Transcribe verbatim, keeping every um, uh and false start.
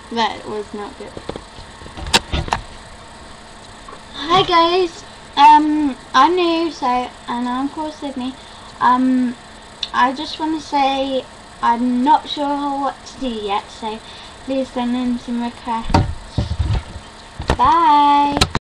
That was not good. Hi guys, um, I'm new, so, and I'm called Sydney. Um, I just want to say I'm not sure what to do yet, so please send in some requests. Bye!